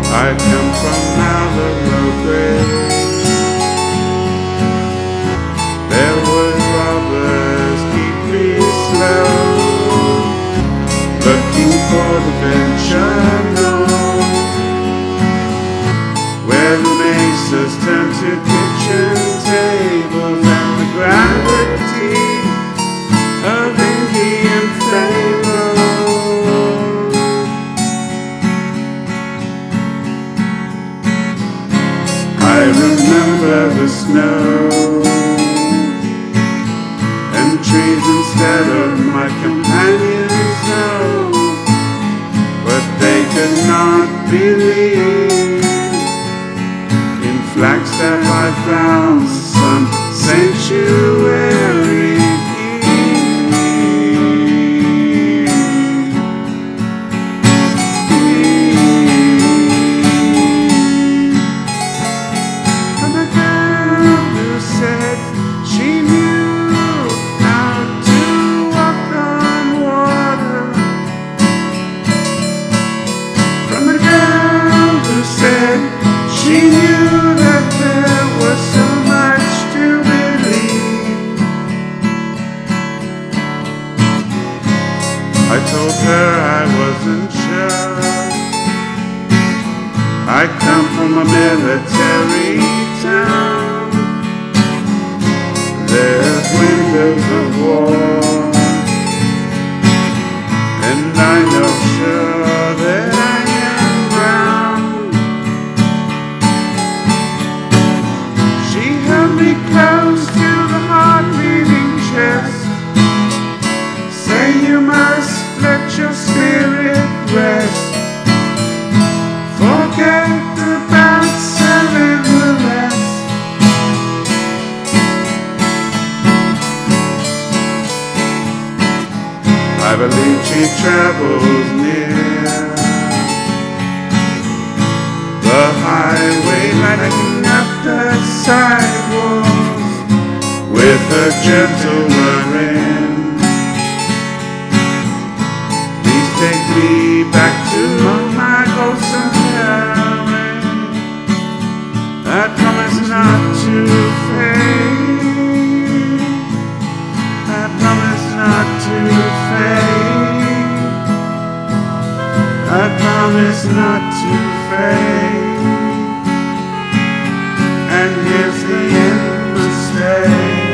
I come from Malvern. There was robbers keep me slow, looking for the venture known, where the mesas turn to kitchen tables and the gravity of Indian fable. I remember the snow and trees instead of my companions know, but they could not believe. In Flagstaff I found some sanctuary. She knew that there was so much to believe. I told her I wasn't sure. I come from a military town. There's windows of war, and I know sure that I am brown. Me close to the heart-beating chest, say you must let your spirit rest. Forget about selling the rest. I believe she travels near the highway, lighting up the sidewalks with a gentle whirring. Please take me back to my wholesome caring. I promise not to fade. I promise not to fade. I promise not to fade. And here's the end mistake.